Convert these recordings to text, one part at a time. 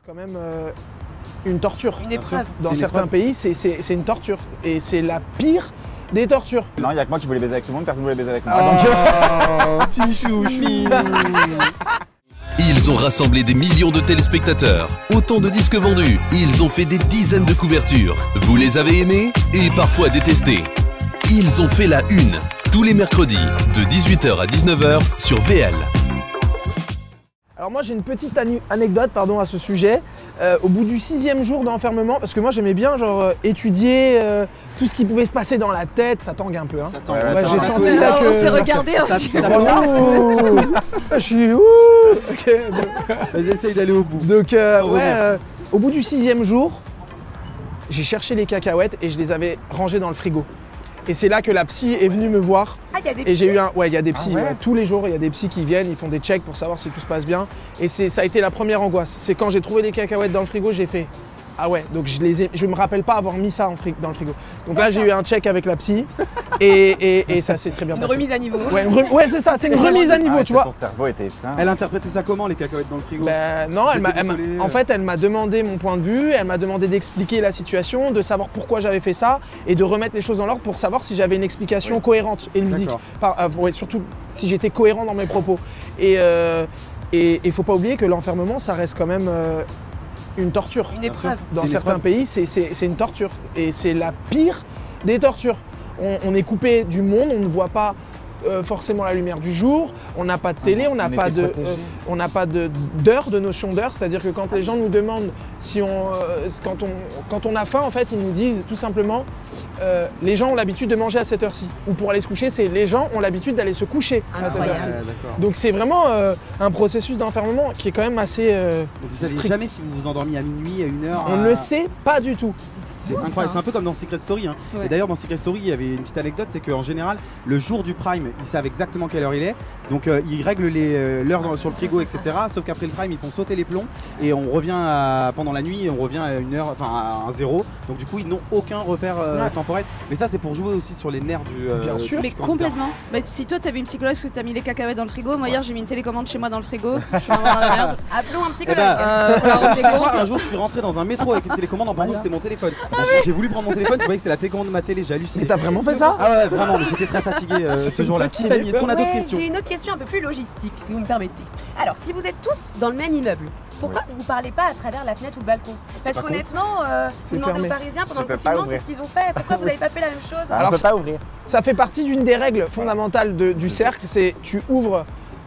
C'est quand même une torture. Une épreuve. Dans certains pays, c'est une torture. Et c'est la pire des tortures. Non, il n'y a que moi qui voulais baiser avec tout le monde, personne ne voulait baiser avec moi. Petit chouchou. Ils ont rassemblé des millions de téléspectateurs, autant de disques vendus, ils ont fait des dizaines de couvertures. Vous les avez aimés et parfois détestés. Ils ont fait la une, tous les mercredis, de 18h à 19h sur VL. Alors moi j'ai une petite anecdote à ce sujet. Au bout du 6e jour d'enfermement, parce que moi j'aimais bien étudier tout ce qui pouvait se passer dans la tête, ça tangue un peu. Hein. Ça tangue, ouais, j'ai senti là que... On s'est regardé un petit peu. Je suis ouh. Okay, vas-y, essaye d'aller au bout. Donc au bout du 6e jour, j'ai cherché les cacahuètes et je les avais rangées dans le frigo. Et c'est là que la psy est venue me voir. Ah, il y a des psys. Et j'ai eu il y a des psys. Ah ouais. Ouais. Tous les jours, il y a des psys qui viennent, ils font des checks pour savoir si tout se passe bien. Et ça a été la première angoisse. C'est quand j'ai trouvé les cacahuètes dans le frigo, j'ai fait ah ouais, donc je me rappelle pas avoir mis ça dans le frigo. Donc là, j'ai eu un check avec la psy et ça s'est très bien passé. Une remise à niveau. Ouais, c'est ça, c'est une remise à niveau, tu vois. Ton cerveau était éteint. Elle interprétait ça comment, les cacahuètes dans le frigo? Ben, non, en fait, elle m'a demandé mon point de vue, elle m'a demandé d'expliquer la situation, de savoir pourquoi j'avais fait ça et de remettre les choses dans l'ordre pour savoir si j'avais une explication cohérente et ludique. Surtout si j'étais cohérent dans mes propos. Et il faut pas oublier que l'enfermement, ça reste quand même une torture. Une épreuve. Dans certains pays, c'est une torture. Et c'est la pire des tortures. On est coupé du monde, on ne voit pas forcément la lumière du jour, on n'a pas de télé, on n'a pas d'heure, de notion d'heure, c'est-à-dire que quand les gens nous demandent si quand on a faim, en fait, ils nous disent tout simplement les gens ont l'habitude de manger à cette heure-ci. Ou pour aller se coucher, c'est les gens ont l'habitude d'aller se coucher à cette heure-ci. Donc c'est vraiment un processus d'enfermement qui est quand même assez Donc vous ne savez jamais si vous vous endormiez à minuit, à 1h. On ne le sait pas du tout. C'est incroyable, c'est un peu comme dans Secret Story. Hein. Ouais. Et d'ailleurs dans Secret Story, il y avait une petite anecdote, c'est qu'en général, le jour du prime, ils savent exactement quelle heure il est. Donc ils règlent l'heure sur le frigo, etc. Sauf qu'après le prime, ils font sauter les plombs et on revient pendant la nuit, on revient à 1h, enfin à un 0. Donc du coup, ils n'ont aucun repère temporel. Mais ça, c'est pour jouer aussi sur les nerfs du. Bien sûr. Mais complètement. Bah, si toi, t'avais une psychologue parce que t'as mis les cacahuètes dans le frigo, moi hier, j'ai mis une télécommande chez moi dans le frigo. Je suis vraiment dans la merde. Appelons un psychologue. Un jour, je suis rentré dans un métro avec une télécommande en pensant que c'était mon téléphone. J'ai voulu prendre mon téléphone, je voyais que c'était la télécommande de ma télé, j'ai halluciné. Et t'as vraiment fait ça? Ah ouais, vraiment, mais j'étais très fatigué ce jour-là. Tiffany, est-ce qu'on a d'autres questions? J'ai une autre question un peu plus logistique, si vous me permettez. Alors, si vous êtes tous dans le même immeuble, pourquoi vous ne parlez pas à travers la fenêtre ou le balcon? Parce qu'honnêtement, vous demandez aux Parisiens pendant le confinement, c'est ce qu'ils ont fait. Pourquoi vous n'avez pas fait la même chose? On ne peut pas ouvrir. Ça fait partie d'une des règles fondamentales du cercle, c'est tu ouvres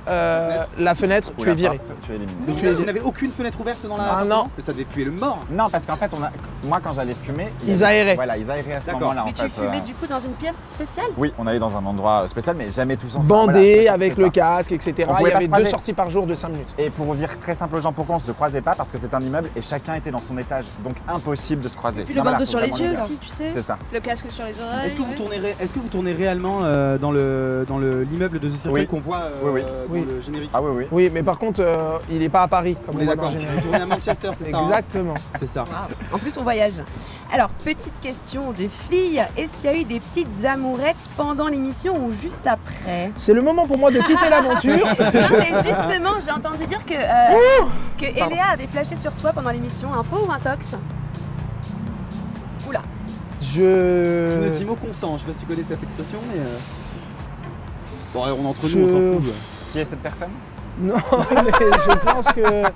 la fenêtre, tu es viré. Vous n'avez aucune fenêtre ouverte dans la... Ah non. Ça devait puer le mort. Non, parce qu'en fait, moi quand j'allais fumer... Ils aéraient. Voilà, ils aéraient à ce moment-là. Mais tu fumais du coup dans une pièce spéciale? Oui, on allait dans un endroit spécial, mais jamais tous ensemble. Bandés, voilà, avec le casque, etc. Il y avait 2 sorties par jour de 5 minutes. Et pour dire très simple aux gens, pourquoi on ne se croisait pas? Parce que c'est un immeuble et chacun était dans son étage. Donc impossible de se croiser. Et puis le bandeau sur les yeux aussi, tu sais. C'est ça. Le casque sur les oreilles. Est-ce que vous tournez réellement dans l'immeuble de The Circle qu'on voit dans le générique? Ah oui, oui. Oui, mais par contre, il n'est pas à Paris, comme on voit dans le générique. Vous tournez à Manchester, c'est ça? Exactement. C'est ça. En plus, on voyage. Alors, petite question des filles, est-ce qu'il y a eu des petites amourettes pendant l'émission ou juste après? C'est le moment pour moi de quitter l'aventure. Justement, j'ai entendu dire que Eléa avait flashé sur toi pendant l'émission. Info ou intox? Oula. Je ne dis mot consent, je sais pas si tu connais cette expression, mais... Bon, on est entre nous, on s'en fout. Qui est cette personne? Non, mais je pense que...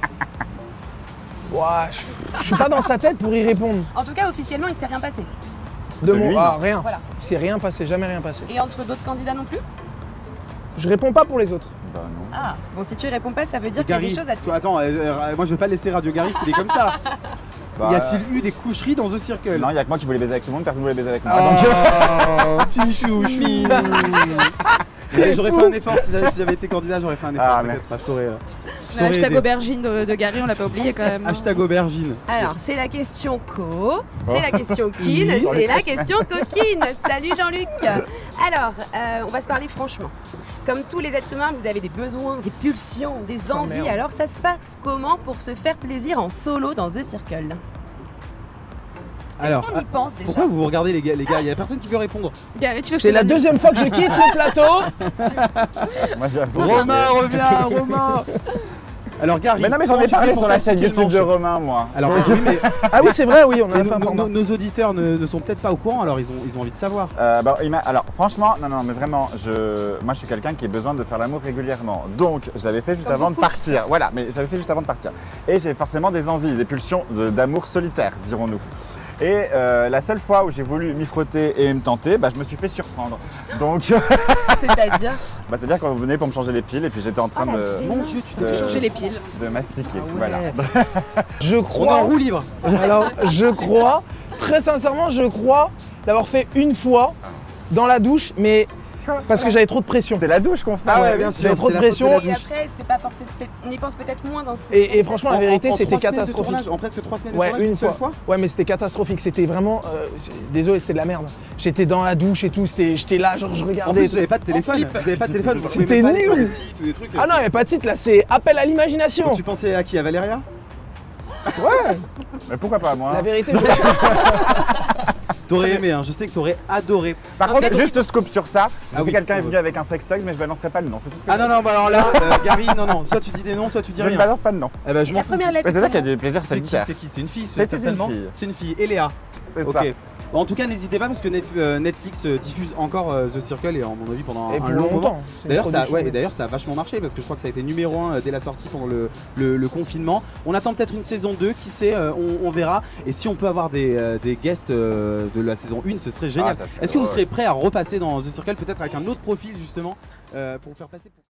Ouah, je suis pas dans sa tête pour y répondre. En tout cas, officiellement, il ne s'est rien passé. Rien. Voilà. Il s'est rien passé, jamais rien passé. Et entre d'autres candidats non plus? Je réponds pas pour les autres. Bah non. Ah, bon, si tu réponds pas, ça veut dire qu'il y a des choses à dire. Attends, moi je vais pas laisser Radio Gary filer comme ça. Y a-t-il eu des coucheries dans The Circle? Non, il n'y a que moi qui voulais baiser avec tout le monde, personne ne voulait baiser avec moi. Petit chouchou. J'aurais fait un effort, si j'avais été candidat, j'aurais fait un effort. Ah, merci. Hashtag aubergine de Gary, on l'a pas oublié quand même. Hashtag aubergine. Alors, c'est la question c'est la question kin, c'est la question coquine. Salut Jean-Luc. Alors, on va se parler franchement. Comme tous les êtres humains, vous avez des besoins, des pulsions, des envies. Alors, ça se passe comment pour se faire plaisir en solo dans The Circle? Alors, qu'on y pense déjà? Pourquoi vous vous regardez les gars? Il y a personne qui veut répondre. Gary, tu veux que C'est la deuxième fois que je quitte le plateau. Moi j'avoue. Romain, reviens, Romain. Alors Gary, Mais non, mais j'en ai parlé sur la chaîne YouTube de Romain, moi. Alors oui, mais Ah oui, c'est vrai, oui, on a mais fait un format. nos auditeurs ne sont peut-être pas au courant, alors ils ont envie de savoir. Alors franchement, non, mais vraiment, moi je suis quelqu'un qui a besoin de faire l'amour régulièrement. Donc je l'avais fait juste Comme avant de beaucoup. partir. Voilà, mais j'avais fait juste avant de partir. Et j'ai forcément des envies, des pulsions d'amour solitaire, dirons-nous. Et la seule fois où j'ai voulu m'y frotter et me tenter, je me suis fait surprendre. Donc, C'est-à-dire c'est-à-dire quand vous venez pour me changer les piles et puis j'étais en train Ah, la de, gênance. Mon Dieu, tu peux changer les piles. de mastiquer. Ah ouais. Voilà. Je On est en crois, roue libre. alors je crois, très sincèrement, je crois l'avoir fait une fois dans la douche, mais parce que j'avais trop de pression. C'est la douche qu'on fait. Ah ouais, bien sûr. J'avais trop de c'est la faute pression. la Et douche. après, c'est pas forcément. On y pense peut-être moins dans ce. Et franchement, la vérité, En c'était 3 semaines de catastrophique. tournage, en presque 3 semaines de Ouais, tournage, une seule fois. Ouais, mais c'était catastrophique. C'était vraiment. Désolé, c'était de la merde. J'étais dans la douche et tout. J'étais là, genre je En regardais. plus, vous n'avez pas de téléphone. flippe. Vous n'avez pas de téléphone. vous pouvez C'était même pas aller sur nul. les sites ou des trucs. Ah non, il n'y avait pas de titre là. C'est appel à l'imagination. Donc, tu pensais à qui? À Valéria? Ouais. Mais pourquoi pas moi? La vérité. T'aurais aimé, hein. Je sais que t'aurais adoré. Par contre, juste scoop sur ça. Je sais oui. quelqu'un est venu avec un sextoy, mais je balancerai pas le nom. C'est tout ce que Ah je non, dis. non, bah alors là, Gary, non, soit tu dis des noms, soit tu dis Je ne rien. balance pas de nom. Eh ben, je m'en La fous. première lettre. Mais c'est ça qu'il y a comment du plaisir C'est qui? solitaire. C'est qui? C'est une fille, C'est une certainement. fille. C'est une fille. Et Léa. C'est Ok. ça. Bon, en tout cas, n'hésitez pas parce que Netflix diffuse encore The Circle et à mon avis pendant Et un pour long moment. longtemps. C'est une D'ailleurs, production. et d'ailleurs, ça a vachement marché parce que je crois que ça a été numéro 1 dès la sortie pendant le confinement. On attend peut-être une saison 2, qui sait, on verra. Et si on peut avoir des guests de la saison 1, ce serait génial. Ah, ça serait- Est-ce que vous ouais. serez prêt à repasser dans The Circle peut-être avec un autre profil justement pour vous faire passer pour...